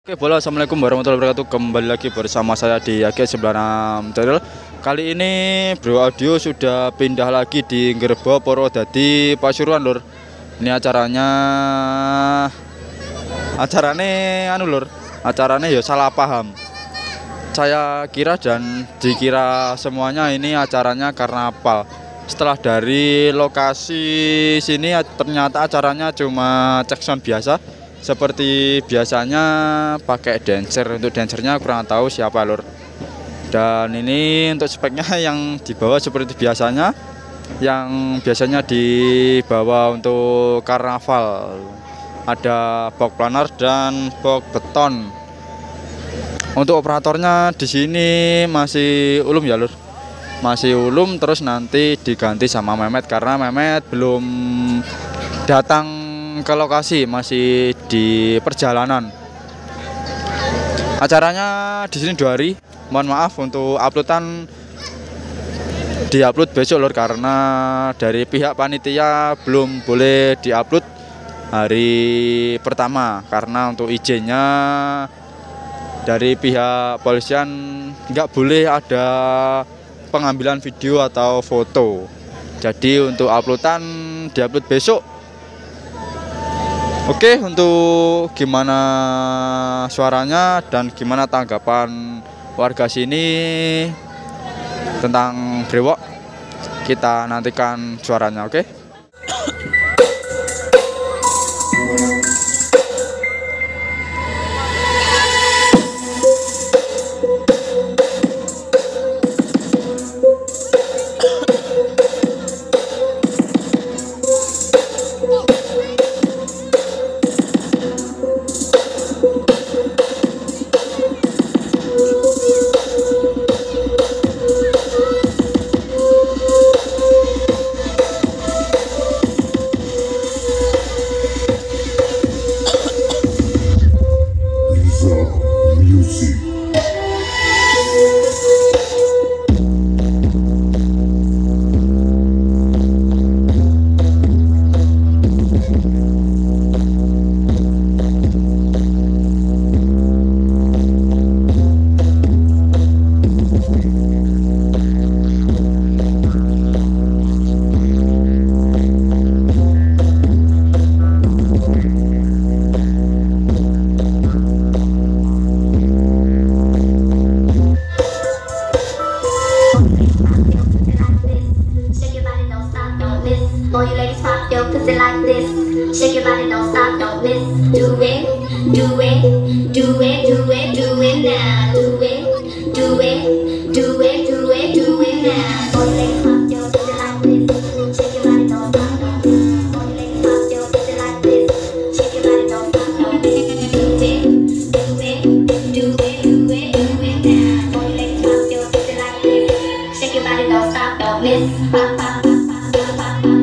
Oke, bola, assalamualaikum warahmatullahi wabarakatuh. Kembali lagi bersama saya di Yaki 96 Channel. Kali ini Bro Audio sudah pindah lagi di Ngrebo Purwodadi Pasuruan, Lur. Ini acarane Lur. Acarane ya salah paham. Saya kira dan dikira semuanya ini acaranya karnaval. Setelah dari lokasi sini ternyata acaranya cuma cek sound biasa. Seperti biasanya pakai dancer. Untuk dancernya kurang tahu siapa, Lur. Dan ini untuk speknya yang dibawa seperti biasanya, yang biasanya dibawa untuk karnaval. Ada box planar dan box beton. Untuk operatornya di sini masih ulum ya, Lur. Masih ulum, terus nanti diganti sama Mehmet karena Mehmet belum datang ke lokasi, masih di perjalanan. Acaranya di sini 2 hari. Mohon maaf untuk uploadan diupload besok, Lur, karena dari pihak panitia belum boleh diupload hari pertama karena untuk izinnya dari pihak polisian nggak boleh ada pengambilan video atau foto. Jadi untuk uploadan diupload besok. Oke, untuk gimana suaranya dan gimana tanggapan warga sini tentang brewok, kita nantikan suaranya, oke? All you ladies pop your pussy like this. Shake your body, don't stop, don't miss. Do it, do it, do it, do it, do it now. Do it, do it, do it, do it, do it now. All you ladies pop your pussy like this. Shake your body, don't stop, don't miss. All you ladies pop your pussy like this. Shake your body, don't stop, don't miss. Do it, do it, do it, do it, do it now. All you ladies pop your pussy like this. Shake your body, don't stop, don't miss. Pop, pop, pop, pop, pop, pop, pop.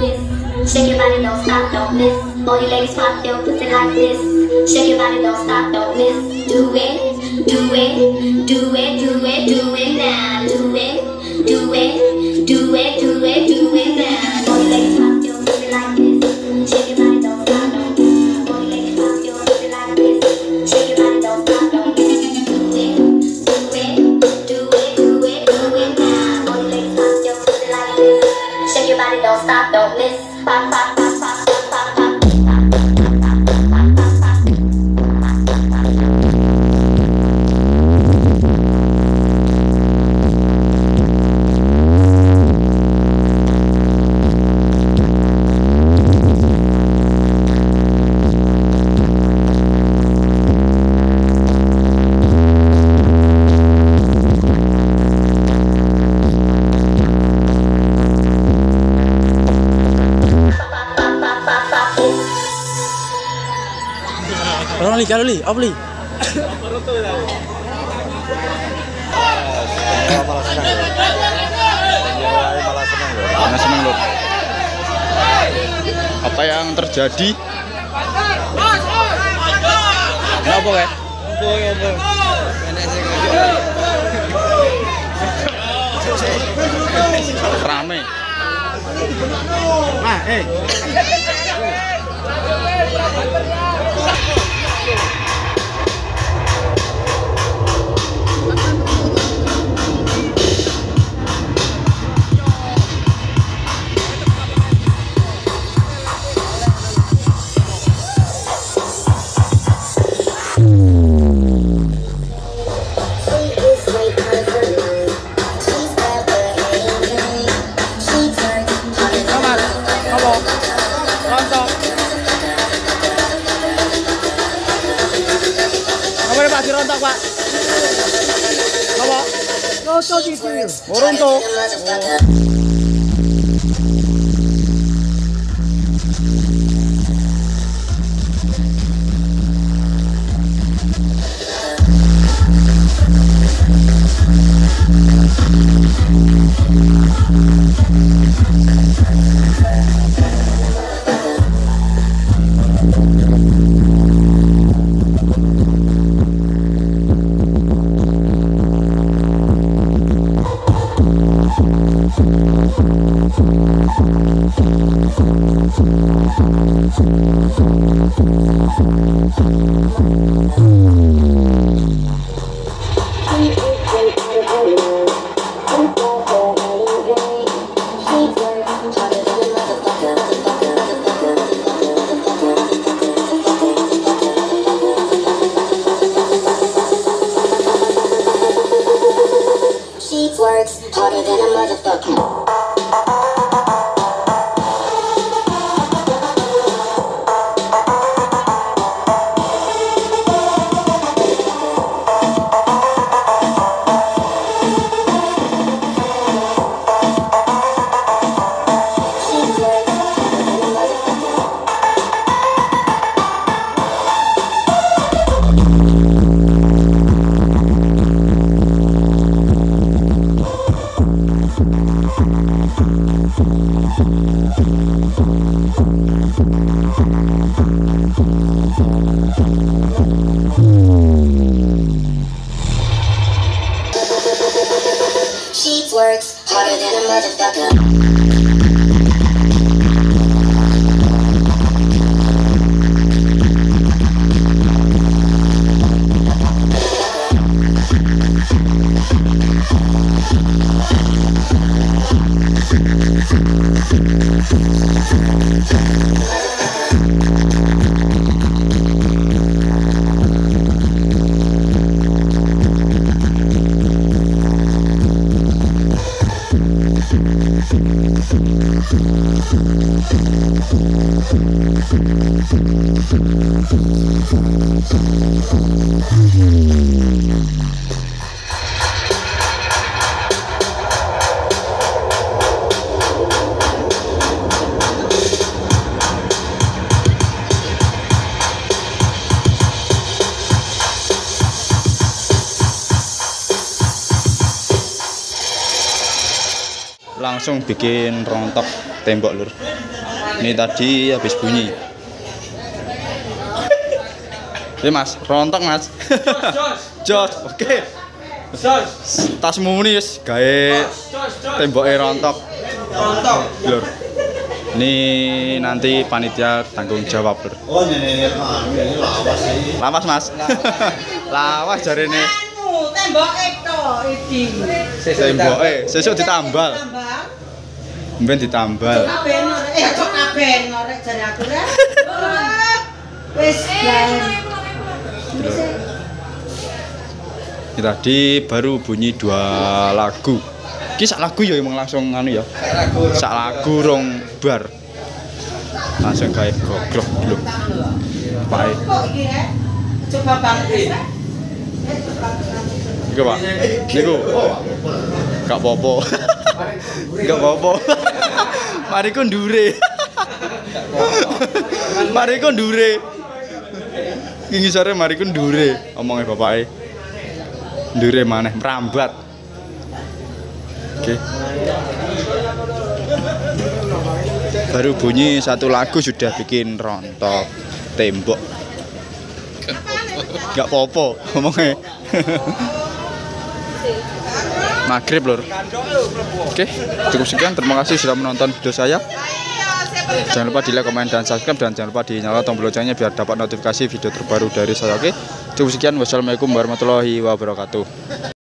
this. Shake your body, don't stop, don't miss. All you ladies pop your pussy like this. Shake your body, don't stop, don't miss. Do it, do it, do it, do it, do it now. Do it, do it, do it, do it, do it now. All you ladies pop your pussy like this. Shake your body, don't stop, don't miss. All you ladies pop your pussy like this. Shake your body, don't stop, don't miss. Do it, do it, do it, do it, do it now. All you ladies pop your pussy like this. Shake your body, don't stop, don't miss. Pop, pop, pop, pop, pop, pop, pop. Orang li, kalau li, apa li? Malah seneng lur. Apa yang terjadi? Kenapa kayak? Rame. Nah, Pak dirontok, Pak. Apa? Rontok itu. Oh, rontok. Works harder than a motherfucker. Sheets works harder than a motherfucker. langsung bikin rontok tembok lur. Ini tadi habis bunyi. Ini mas, rontok mas. Jos, oke. Tasmu ini wis gawe temboknya rontok. Lur. Ini nanti panitia tanggung jawab lur. Oh ini lawas sih. Lawas mas. Lawas jari ini. Tembok itu iki. Temboknya sesuk ditambal. Mben ditambal. Kabeh kok kabeh ngorek jare aku ra. Wis Ini tadi baru bunyi 2 lagu. Iki sak lagu ya emang langsung anu ya. Sak lagu rong bar. Langsung gawe goglok lho. Pae. kok iki rek. Coba banget. Iku Pak. Niku. Gak apa-apa. Gak apa-apa. Mari ku ndure. Mari ku ndure. Iki sore mari ku ndure omonge bapake. Ndure maneh merambat. Oke. Baru bunyi 1 lagu sudah bikin rontok tembok. Gak apa-apa ngomongnya. Maghrib lur. Oke, cukup sekian. Terima kasih sudah menonton video saya. Jangan lupa di like, komen, dan subscribe. Dan jangan lupa dinyalakan tombol loncengnya biar dapat notifikasi video terbaru dari saya. Oke, cukup sekian. Wassalamualaikum warahmatullahi wabarakatuh.